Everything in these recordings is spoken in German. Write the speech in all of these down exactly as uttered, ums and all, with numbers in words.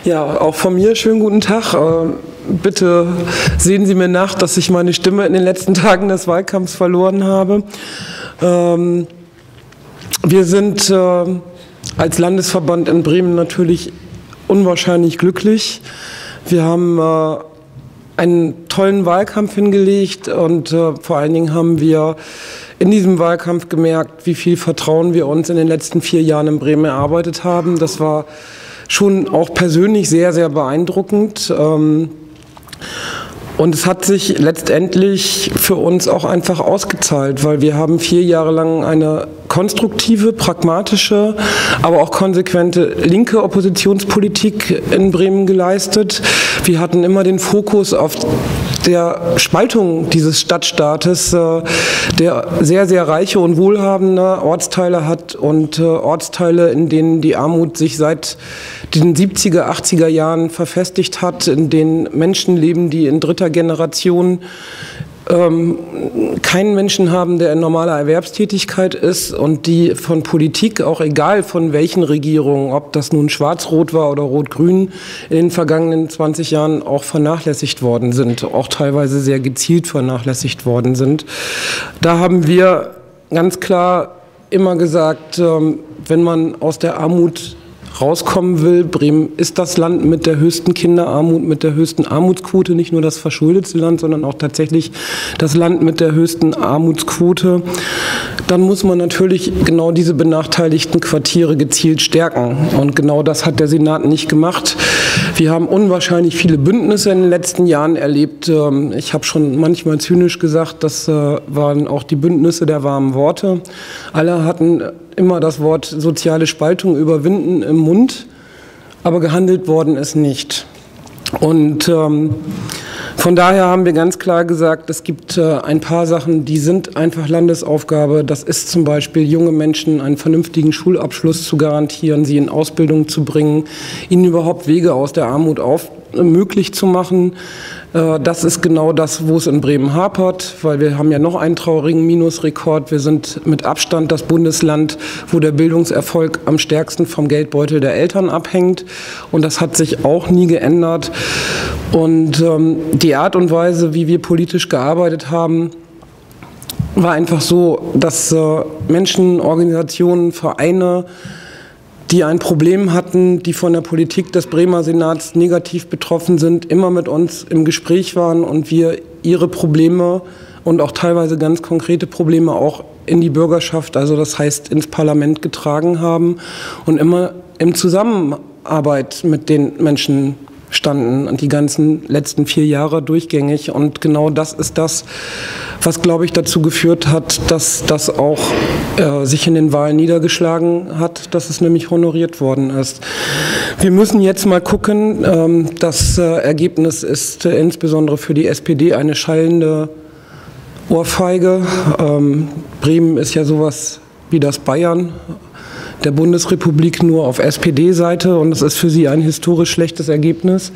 Ja, auch von mir schönen guten Tag. Bitte sehen Sie mir nach, dass ich meine Stimme in den letzten Tagen des Wahlkampfs verloren habe. Wir sind als Landesverband in Bremen natürlich unwahrscheinlich glücklich. Wir haben einen tollen Wahlkampf hingelegt und vor allen Dingen haben wir in diesem Wahlkampf gemerkt, wie viel Vertrauen wir uns in den letzten vier Jahren in Bremen erarbeitet haben. Das war schon auch persönlich sehr, sehr beeindruckend. Und es hat sich letztendlich für uns auch einfach ausgezahlt, weil wir haben vier Jahre lang eine konstruktive, pragmatische, aber auch konsequente linke Oppositionspolitik in Bremen geleistet. Wir hatten immer den Fokus auf der Spaltung dieses Stadtstaates, der sehr, sehr reiche und wohlhabende Ortsteile hat und Ortsteile, in denen die Armut sich seit den siebziger, achtziger Jahren verfestigt hat, in denen Menschen leben, die in dritter Generation ähm, keinen Menschen haben, der in normaler Erwerbstätigkeit ist und die von Politik, auch egal von welchen Regierungen, ob das nun schwarz-rot war oder rot-grün, in den vergangenen zwanzig Jahren auch vernachlässigt worden sind, auch teilweise sehr gezielt vernachlässigt worden sind. Da haben wir ganz klar immer gesagt, ähm, wenn man aus der Armut rauskommen will. Bremen ist das Land mit der höchsten Kinderarmut, mit der höchsten Armutsquote, nicht nur das verschuldetste Land, sondern auch tatsächlich das Land mit der höchsten Armutsquote. Dann muss man natürlich genau diese benachteiligten Quartiere gezielt stärken. Und genau das hat der Senat nicht gemacht. Wir haben unwahrscheinlich viele Bündnisse in den letzten Jahren erlebt. Ich habe schon manchmal zynisch gesagt, das waren auch die Bündnisse der warmen Worte. Alle hatten immer das Wort soziale Spaltung überwinden im Mund, aber gehandelt worden ist nicht. Und ähm, von daher haben wir ganz klar gesagt, es gibt äh, ein paar Sachen, die sind einfach Landesaufgabe. Das ist zum Beispiel, junge Menschen einen vernünftigen Schulabschluss zu garantieren, sie in Ausbildung zu bringen, ihnen überhaupt Wege aus der Armut auf, äh, möglich zu machen. Äh, das ist genau das, wo es in Bremen hapert, weil wir haben ja noch einen traurigen Minusrekord. Wir sind mit Abstand das Bundesland, wo der Bildungserfolg am stärksten vom Geldbeutel der Eltern abhängt. Und das hat sich auch nie geändert. Und ähm, die Art und Weise, wie wir politisch gearbeitet haben, war einfach so, dass äh, Menschen, Organisationen, Vereine, die ein Problem hatten, die von der Politik des Bremer Senats negativ betroffen sind, immer mit uns im Gespräch waren und wir ihre Probleme und auch teilweise ganz konkrete Probleme auch in die Bürgerschaft, also das heißt ins Parlament getragen haben und immer in Zusammenarbeit mit den Menschen standen und die ganzen letzten vier Jahre durchgängig. Und genau das ist das, was, glaube ich, dazu geführt hat, dass das auch äh, sich in den Wahlen niedergeschlagen hat, dass es nämlich honoriert worden ist. Wir müssen jetzt mal gucken. Ähm, das äh, Ergebnis ist äh, insbesondere für die S P D eine schallende Ohrfeige. Ähm, Bremen ist ja sowas wie das Bayern der Bundesrepublik, nur auf S P D-Seite, und das ist für sie ein historisch schlechtes Ergebnis.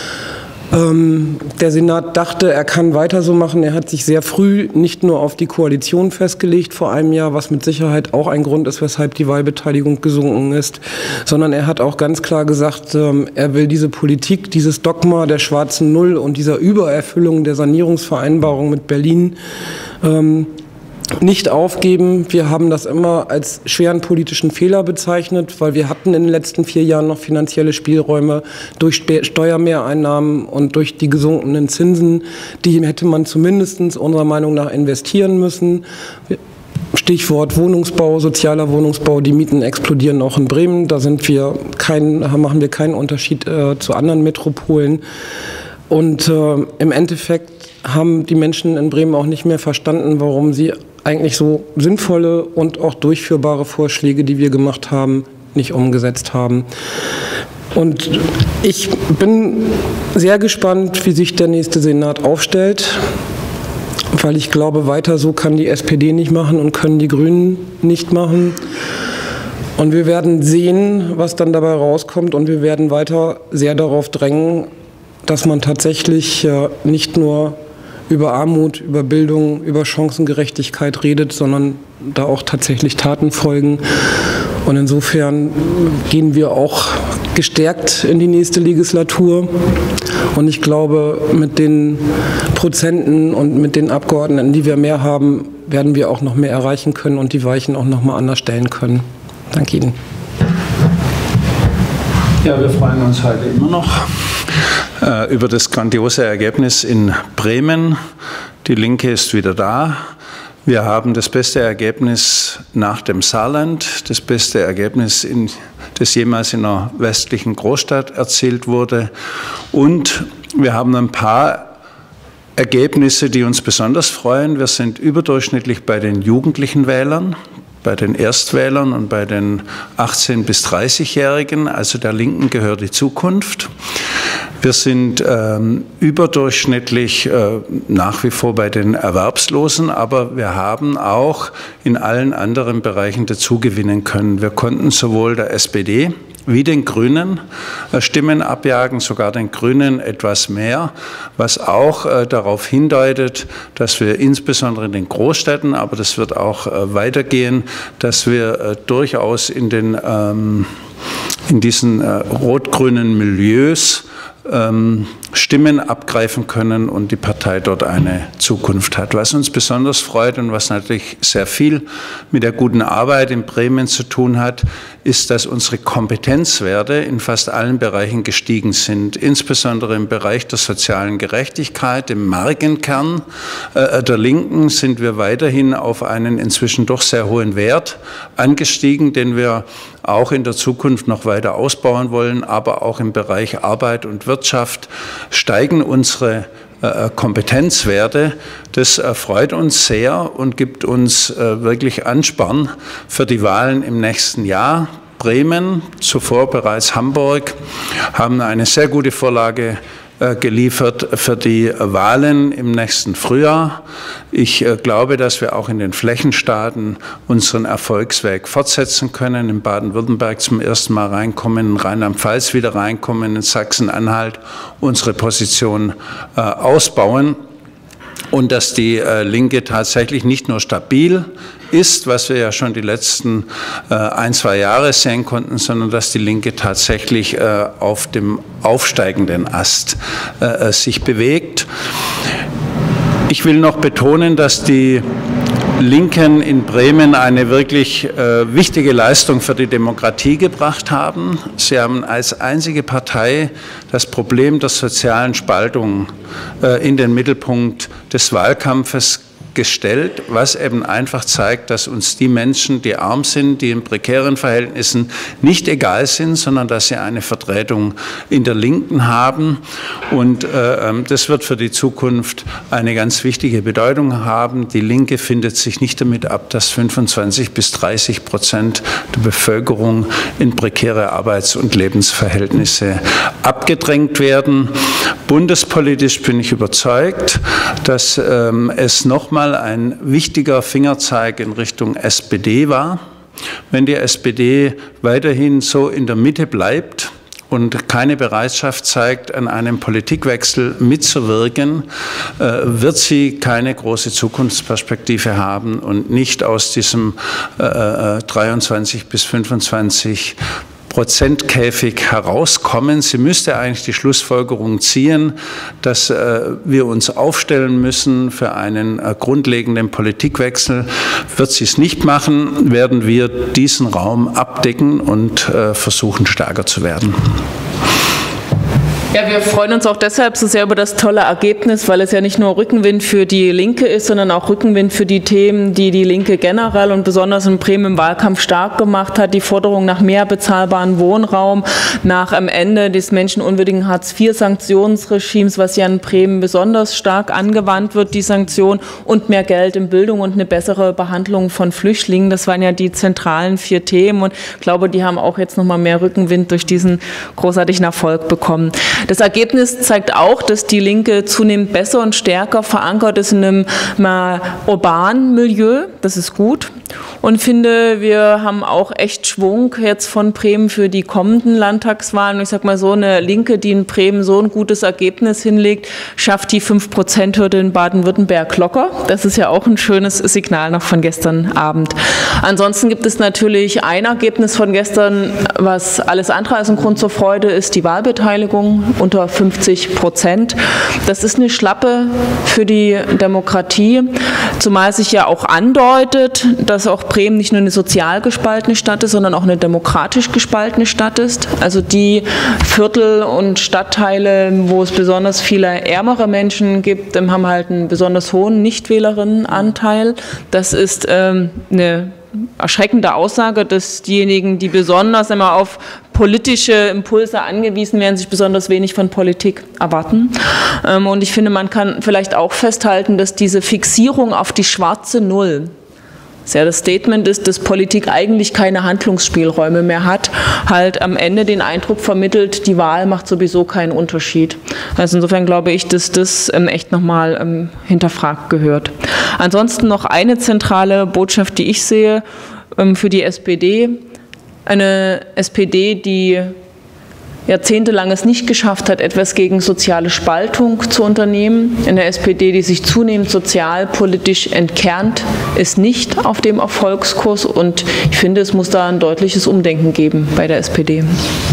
Ähm, der Senat dachte, er kann weiter so machen. Er hat sich sehr früh nicht nur auf die Koalition festgelegt vor einem Jahr, was mit Sicherheit auch ein Grund ist, weshalb die Wahlbeteiligung gesunken ist, sondern er hat auch ganz klar gesagt, ähm, er will diese Politik, dieses Dogma der schwarzen Null und dieser Übererfüllung der Sanierungsvereinbarung mit Berlin ähm, nicht aufgeben. Wir haben das immer als schweren politischen Fehler bezeichnet, weil wir hatten in den letzten vier Jahren noch finanzielle Spielräume durch Steuermehreinnahmen und durch die gesunkenen Zinsen. Die hätte man zumindest unserer Meinung nach investieren müssen. Stichwort Wohnungsbau, sozialer Wohnungsbau, die Mieten explodieren auch in Bremen. Da sind wir kein, machen wir keinen Unterschied äh, zu anderen Metropolen. Und äh, im Endeffekt haben die Menschen in Bremen auch nicht mehr verstanden, warum sie eigentlich so sinnvolle und auch durchführbare Vorschläge, die wir gemacht haben, nicht umgesetzt haben. Und ich bin sehr gespannt, wie sich der nächste Senat aufstellt, weil ich glaube, weiter so kann die S P D nicht machen und können die Grünen nicht machen. Und wir werden sehen, was dann dabei rauskommt, und wir werden weiter sehr darauf drängen, dass man tatsächlich äh, nicht nur über Armut, über Bildung, über Chancengerechtigkeit redet, sondern da auch tatsächlich Taten folgen. Und insofern gehen wir auch gestärkt in die nächste Legislatur. Und ich glaube, mit den Prozenten und mit den Abgeordneten, die wir mehr haben, werden wir auch noch mehr erreichen können und die Weichen auch noch mal anders stellen können. Danke Ihnen. Ja, wir freuen uns heute immer noch äh, über das grandiose Ergebnis in Bremen. Die Linke ist wieder da. Wir haben das beste Ergebnis nach dem Saarland, das beste Ergebnis, in, das jemals in einer westlichen Großstadt erzielt wurde. Und wir haben ein paar Ergebnisse, die uns besonders freuen. Wir sind überdurchschnittlich bei den jugendlichen Wählern, bei den Erstwählern und bei den achtzehn- bis dreißigjährigen, also der Linken gehört die Zukunft. Wir sind ähm, überdurchschnittlich äh, nach wie vor bei den Erwerbslosen, aber wir haben auch in allen anderen Bereichen dazugewinnen können. Wir konnten sowohl der S P D wie den Grünen äh, Stimmen abjagen, sogar den Grünen etwas mehr, was auch äh, darauf hindeutet, dass wir insbesondere in den Großstädten, aber das wird auch äh, weitergehen, dass wir äh, durchaus in, den, ähm, in diesen äh, rot-grünen Milieus ähm, Stimmen abgreifen können und die Partei dort eine Zukunft hat. Was uns besonders freut und was natürlich sehr viel mit der guten Arbeit in Bremen zu tun hat, ist, dass unsere Kompetenzwerte in fast allen Bereichen gestiegen sind, insbesondere im Bereich der sozialen Gerechtigkeit, im Markenkern äh, der Linken sind wir weiterhin auf einen inzwischen doch sehr hohen Wert angestiegen, den wir auch in der Zukunft noch weiter ausbauen wollen, aber auch im Bereich Arbeit und Wirtschaft steigen unsere äh, Kompetenzwerte. Das äh, freut uns sehr und gibt uns äh, wirklich Ansporn für die Wahlen im nächsten Jahr. Bremen, zuvor bereits Hamburg, haben eine sehr gute Vorlage äh, geliefert für die Wahlen im nächsten Frühjahr. Ich äh, glaube, dass wir auch in den Flächenstaaten unseren Erfolgsweg fortsetzen können, in Baden-Württemberg zum ersten Mal reinkommen, in Rheinland-Pfalz wieder reinkommen, in Sachsen-Anhalt unsere Position äh, ausbauen. Und dass die äh, Linke tatsächlich nicht nur stabil ist, was wir ja schon die letzten äh, ein, zwei Jahre sehen konnten, sondern dass die Linke tatsächlich äh, auf dem aufsteigenden Ast äh, sich bewegt. Ich will noch betonen, dass die Linken in Bremen eine wirklich äh, wichtige Leistung für die Demokratie gebracht haben. Sie haben als einzige Partei das Problem der sozialen Spaltung äh, in den Mittelpunkt des Wahlkampfes gestellt, was eben einfach zeigt, dass uns die Menschen, die arm sind, die in prekären Verhältnissen nicht egal sind, sondern dass sie eine Vertretung in der Linken haben. Und äh, das wird für die Zukunft eine ganz wichtige Bedeutung haben. Die Linke findet sich nicht damit ab, dass fünfundzwanzig bis dreißig Prozent der Bevölkerung in prekäre Arbeits- und Lebensverhältnisse abgedrängt werden. Bundespolitisch bin ich überzeugt, dass ähm, es nochmal ein wichtiger Fingerzeig in Richtung S P D war. Wenn die S P D weiterhin so in der Mitte bleibt und keine Bereitschaft zeigt, an einem Politikwechsel mitzuwirken, äh, wird sie keine große Zukunftsperspektive haben und nicht aus diesem äh, dreiundzwanzig bis fünfundzwanzig Prozentkäfig herauskommen. Sie müsste eigentlich die Schlussfolgerung ziehen, dass äh, wir uns aufstellen müssen für einen äh, grundlegenden Politikwechsel. Wird sie es nicht machen, werden wir diesen Raum abdecken und äh, versuchen, stärker zu werden. Ja, wir freuen uns auch deshalb so sehr über das tolle Ergebnis, weil es ja nicht nur Rückenwind für die Linke ist, sondern auch Rückenwind für die Themen, die die Linke generell und besonders in Bremen im Wahlkampf stark gemacht hat. Die Forderung nach mehr bezahlbaren Wohnraum, nach am Ende des menschenunwürdigen Hartz vier Sanktionsregimes, was ja in Bremen besonders stark angewandt wird, die Sanktion, und mehr Geld in Bildung und eine bessere Behandlung von Flüchtlingen. Das waren ja die zentralen vier Themen und ich glaube, die haben auch jetzt noch mal mehr Rückenwind durch diesen großartigen Erfolg bekommen. Das Ergebnis zeigt auch, dass die Linke zunehmend besser und stärker verankert ist in einem urbanen Milieu. Das ist gut. und finde, wir haben auch echt Schwung jetzt von Bremen für die kommenden Landtagswahlen. Und ich sage mal, so eine Linke, die in Bremen so ein gutes Ergebnis hinlegt, schafft die fünf Prozent Hürde in Baden-Württemberg locker. Das ist ja auch ein schönes Signal noch von gestern Abend. Ansonsten gibt es natürlich ein Ergebnis von gestern, was alles andere als ein Grund zur Freude ist, die Wahlbeteiligung unter fünfzig Prozent. Das ist eine Schlappe für die Demokratie, zumal sich ja auch andeutet, dass auch Bremen nicht nur eine sozial gespaltene Stadt ist, sondern auch eine demokratisch gespaltene Stadt ist. Also die Viertel und Stadtteile, wo es besonders viele ärmere Menschen gibt, haben halt einen besonders hohen Nichtwählerinnenanteil. Das ist ähm, eine erschreckende Aussage, dass diejenigen, die besonders immer auf politische Impulse angewiesen werden, sich besonders wenig von Politik erwarten. Und ich finde, man kann vielleicht auch festhalten, dass diese Fixierung auf die schwarze Null, das ja das Statement ist, dass Politik eigentlich keine Handlungsspielräume mehr hat, halt am Ende den Eindruck vermittelt, die Wahl macht sowieso keinen Unterschied. Also insofern glaube ich, dass das ähm, echt nochmal ähm, hinterfragt gehört. Ansonsten noch eine zentrale Botschaft, die ich sehe ähm, für die S P D. Eine S P D, die jahrzehntelang es nicht geschafft hat, etwas gegen soziale Spaltung zu unternehmen. Eine S P D, die sich zunehmend sozialpolitisch entkernt, ist nicht auf dem Erfolgskurs. Und ich finde, es muss da ein deutliches Umdenken geben bei der S P D.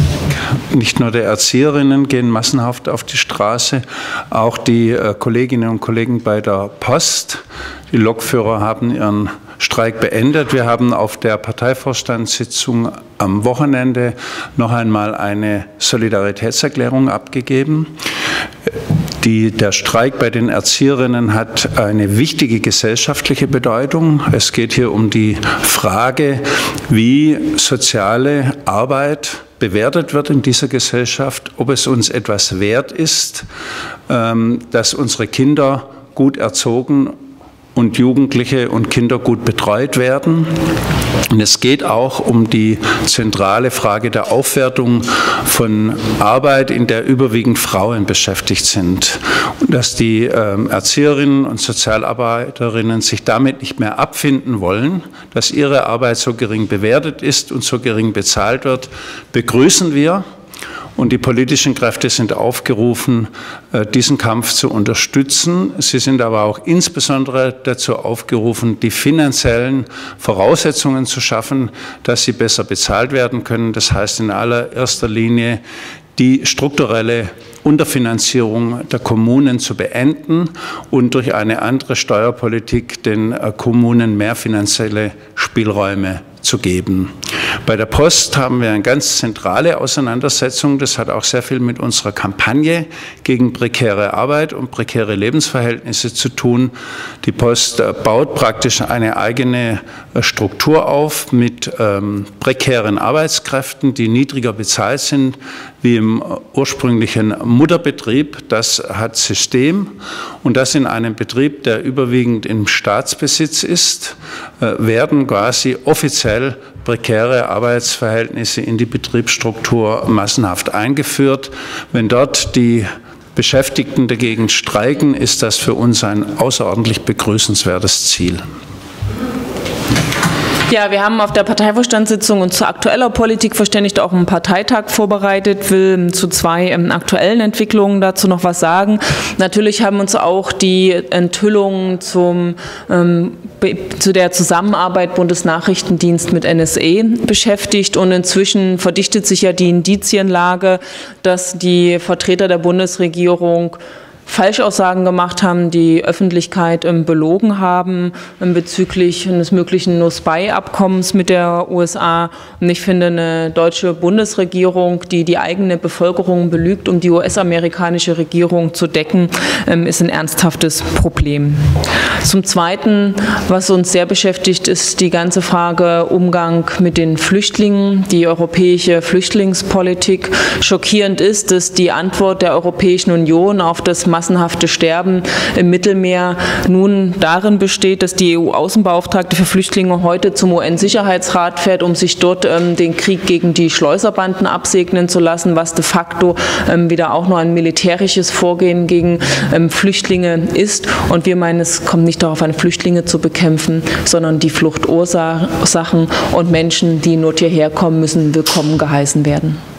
Nicht nur die Erzieherinnen gehen massenhaft auf die Straße, auch die äh, Kolleginnen und Kollegen bei der Post. Die Lokführer haben ihren Streik beendet. Wir haben auf der Parteivorstandssitzung am Wochenende noch einmal eine Solidaritätserklärung abgegeben. Die, der Streik bei den Erzieherinnen hat eine wichtige gesellschaftliche Bedeutung. Es geht hier um die Frage, wie soziale Arbeit bewertet wird in dieser Gesellschaft, ob es uns etwas wert ist, dass unsere Kinder gut erzogen und Jugendliche und Kinder gut betreut werden. Und es geht auch um die zentrale Frage der Aufwertung von Arbeit, in der überwiegend Frauen beschäftigt sind. Und dass die ähm, Erzieherinnen und Sozialarbeiterinnen sich damit nicht mehr abfinden wollen, dass ihre Arbeit so gering bewertet ist und so gering bezahlt wird, begrüßen wir. Und die politischen Kräfte sind aufgerufen, diesen Kampf zu unterstützen. Sie sind aber auch insbesondere dazu aufgerufen, die finanziellen Voraussetzungen zu schaffen, dass sie besser bezahlt werden können. Das heißt in allererster Linie, die strukturelle Unterfinanzierung der Kommunen zu beenden und durch eine andere Steuerpolitik den Kommunen mehr finanzielle Spielräume zu geben. Bei der Post haben wir eine ganz zentrale Auseinandersetzung. Das hat auch sehr viel mit unserer Kampagne gegen prekäre Arbeit und prekäre Lebensverhältnisse zu tun. Die Post baut praktisch eine eigene Struktur auf mit ähm, prekären Arbeitskräften, die niedriger bezahlt sind wie im ursprünglichen Mutterbetrieb. Das hat System und das in einem Betrieb, der überwiegend im Staatsbesitz ist, äh, werden quasi offiziell prekäre Arbeitsverhältnisse in die Betriebsstruktur massenhaft eingeführt. Wenn dort die Beschäftigten dagegen streiken, ist das für uns ein außerordentlich begrüßenswertes Ziel. Ja, wir haben auf der Parteivorstandssitzung uns zu aktueller Politik verständigt, auch einen Parteitag vorbereitet, will zu zwei ähm, aktuellen Entwicklungen dazu noch was sagen. Natürlich haben uns auch die Enthüllungen zum, ähm, zu der Zusammenarbeit Bundesnachrichtendienst mit N S A beschäftigt und inzwischen verdichtet sich ja die Indizienlage, dass die Vertreter der Bundesregierung Falschaussagen gemacht haben, die Öffentlichkeit ähm, belogen haben ähm, bezüglich eines möglichen No-Spy-Abkommens mit der U S A. Und ich finde, eine deutsche Bundesregierung, die die eigene Bevölkerung belügt, um die U S-amerikanische Regierung zu decken, ähm, ist ein ernsthaftes Problem. Zum Zweiten, was uns sehr beschäftigt, ist die ganze Frage Umgang mit den Flüchtlingen, die europäische Flüchtlingspolitik. Schockierend ist, dass die Antwort der Europäischen Union auf das massenhafte Sterben im Mittelmeer nun darin besteht, dass die E U-Außenbeauftragte für Flüchtlinge heute zum U N-Sicherheitsrat fährt, um sich dort ähm, den Krieg gegen die Schleuserbanden absegnen zu lassen, was de facto ähm, wieder auch nur ein militärisches Vorgehen gegen ähm, Flüchtlinge ist. Und wir meinen, es kommt nicht darauf an, Flüchtlinge zu bekämpfen, sondern die Fluchtursachen, und Menschen, die in Not hierher kommen, müssen willkommen geheißen werden.